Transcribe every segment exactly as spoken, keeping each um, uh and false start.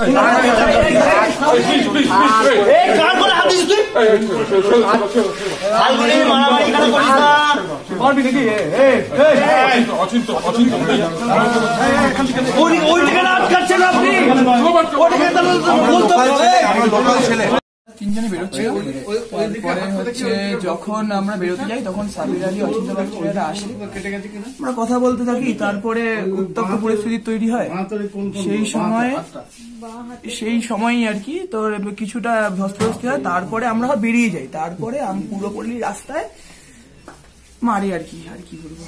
তিনজনে বেরোচ্ছিল। তারপরে হচ্ছে যখন আমরা বেরোতে যাই তখন সাবির আলী অচিন্ত বাগচিরা আসে, আমরা কথা বলতে থাকি। তারপরে উত্তপ্ত পরিস্থিতি তৈরি হয়। সেই সময় সেই সময়ই আর কি তোর কিছুটা ধস্তাধস্তি হয়। তারপরে আমরা বেরিয়ে যাই। তারপরে আমি পুরোপুরি রাস্তায় মারি আর কি আর কি বলবো।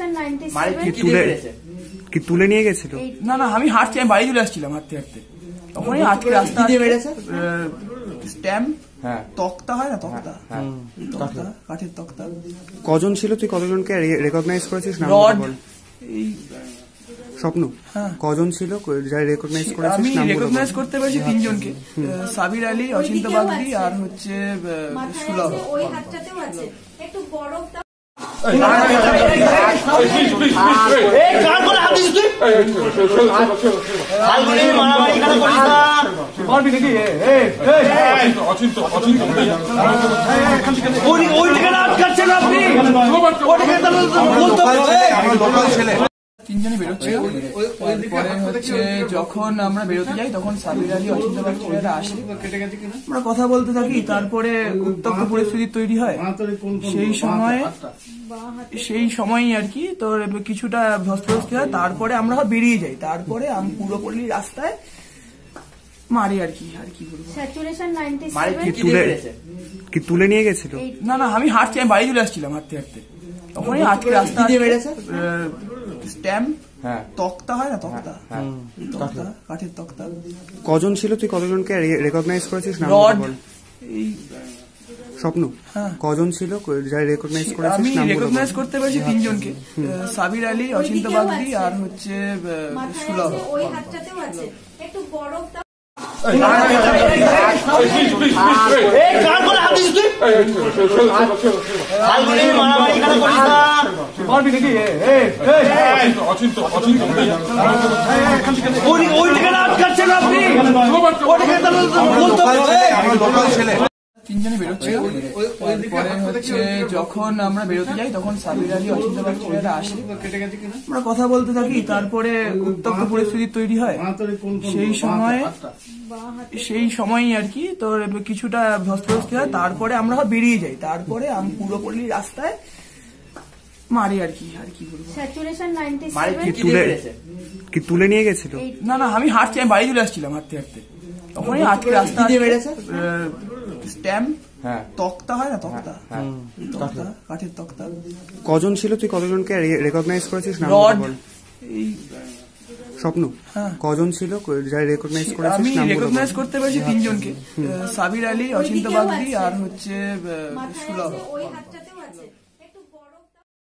কি তুলে নিয়ে গেছিল? না না, আমি হাঁটছি, আমি বাড়ি চলে আসছিলাম হাঁটতে হাঁটতে। তখনই আজকে রাস্তা স্ট্যাম্প তক্তা হয় না, তক্তা তক্তা কাঠের তক্তা। কজন ছিল? তুই কতজনকে রেকগনাইজ করেছিস? রড এই স্বপ্ন কজন ছিল যারা রেকগনাইজ করেছিস? আমি রেকগনাইজ করতে পেরেছি তিনজনকে, সাবির আলী, অচিন্ত বাগদি আর হচ্ছে সুলভ। ওই হাতটাতেও আছে একটু বড়। তিনজনে বেরোচ্ছিল। তারপরে হচ্ছে যখন আমরা বেরোতে যাই তখন সাবির আলী অচিন্ত বাগচিরা আসে, আমরা কথা বলতে থাকি। তারপরে উত্তপ্ত পরিস্থিতি তৈরি হয়। সেই সময় সেই সময়ই আর কি তোর কিছুটা ধস্তাধস্তি হয়। তারপরে আমরা বেরিয়ে যাই। তারপরে আমি পুরোপুরি রাস্তায় মারি আর কি আর কি বলবো। কি তুলে নিয়ে গেছিল? না না, আমি হাঁটছি, আমি বাড়ি চলে আসছিলাম হাঁটতে হাঁটতে। তখনই আজকে রাস্তা স্ট্যাম্প তক্তা হয় না, তক্তা তক্তা কাঠের তক্তা। কজন ছিল? তুই কতজনকে রেকগনাইজ করেছিস? রড এই স্বপ্ন কজন ছিল যারা রেকগনাইজ করেছিস? আমি রেকগনাইজ করতে পেরেছি তিনজনকে, সাবির আলী, অচিন্ত বাগদি আর হচ্ছে সুলভ। ওই হাতটাতেও আছে একটু বড়। তিনজনে বেরোচ্ছিল। তারপরে হচ্ছে যখন আমরা বেরোতে যাই তখন সাবির আলী অচিন্ত বাগচিরা আসে, আমরা কথা বলতে থাকি। তারপরে উত্তপ্ত পরিস্থিতি তৈরি হয়। সেই সময় সেই সময়ই আর কি তোর কিছুটা ধস্তাধস্তি হয়। তারপরে আমরা বেরিয়ে যাই। তারপরে আমি পুরোপুরি রাস্তায় মারি আর কি আর কি বলবো। কি তুলে নিয়ে গেছিল? না না, আমি হাঁটছি, আমি বাড়ি চলে আসছিলাম হাঁটতে হাঁটতে। তখনই আজকে রাস্তা স্ট্যাম্প তক্তা হয় না, তক্তা তক্তা কাঠের তক্তা। কজন ছিল? তুই কতজনকে রেকগনাইজ করেছিস? রড এই স্বপ্ন কজন ছিল যারা রেকগনাইজ করেছিস? আমি রেকগনাইজ করতে পেরেছি তিনজনকে, সাবির আলী, অচিন্ত বাগদি আর হচ্ছে সুলভ।